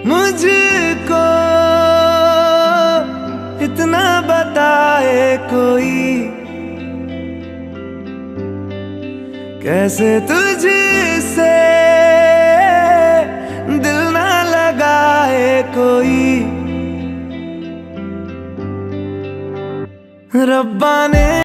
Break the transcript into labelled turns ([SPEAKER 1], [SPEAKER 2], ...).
[SPEAKER 1] मुझको इतना बताए कोई, कैसे तुझसे दिल ना लगाए कोई। रब्बा ने